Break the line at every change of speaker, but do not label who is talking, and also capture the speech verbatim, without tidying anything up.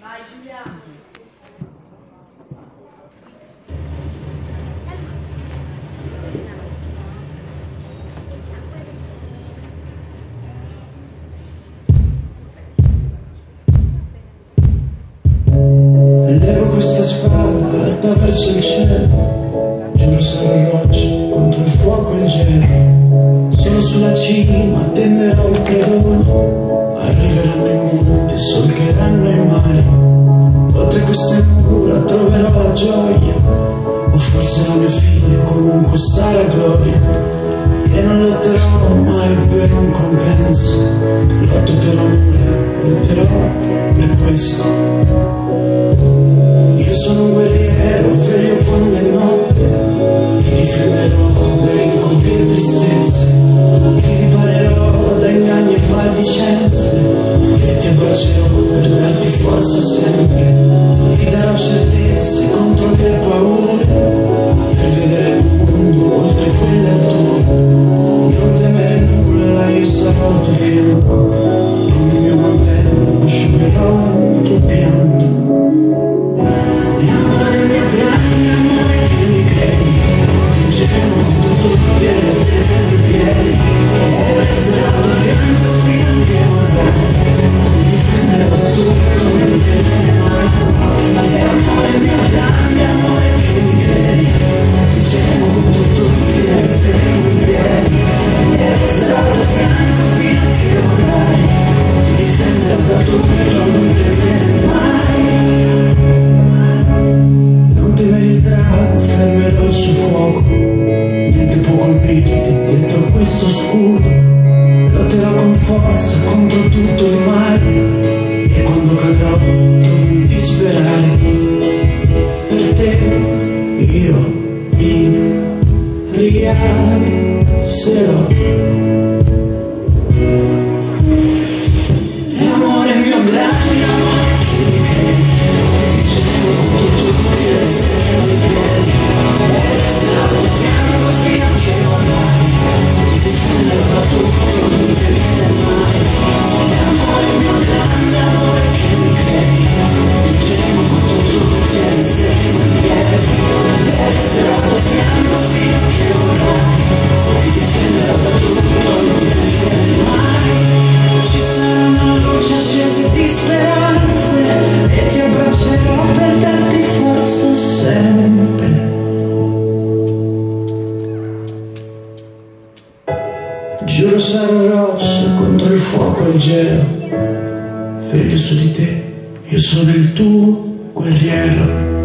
Vai Giulia.
Levo questa spada alta verso il cielo, giuro sarò roccia contro il fuoco e il gelo. Sono sulla cima, tenderò il pedone, arriveranno i monti, solcheranno i mari. Oltre queste mura troverò la gioia, o forse la mia fine, comunque sarà gloria. E non lotterò mai per un compenso, lotto per amore, lotterò per questo. Io sono un guerriero, veglio quando è notte, ti difenderò da incubi e tristezze, ti riparerò da inganni e maldicenze, e ti abbraccerò per darti forza sempre, ti darò certezze contro le paure, per vedere il mondo oltre quelle alture. Non temere nulla, io sarò al tuo fianco, con il mio mantello asciugherò il tuo pianto. Tutti resteremo in piedi e resterò al tuo fianco fino a che vorrai. Ti difenderò da tutto, non temere mai. E amore mio, grande amore che mi credi, vinceremo tutto, tutti resteremo in piedi e resterò al tuo fianco fino a che vorrai. Ti difenderò da tutto, non temere mai. Non temere il drago, fermerò il suo fuoco, niente può colpirti dietro questo scudo. Lotterò con forza contro tutto il male, e quando cadrò tu non disperare. Per te io mi rialzerò. E amore mio, grande amore che mi credi, vinceremo tutto, tutti resteremo in piedi e resterò al tuo fianco fino a che vorrai. Ti difenderò da tutto, non temere mai. E amore mio, grande amore che mi credi, vinceremo tutto, tutti e resteremo in piedi e resterò al tuo fianco fino a che vorrai. Ti difenderò da tutto, non temere mai. Ci saranno luci accese di speranze, e ti abbraccerò per darti forza sempre. Giuro sarò roccia contro il fuoco e il gelo, veglio su di te, io sono il tuo guerriero.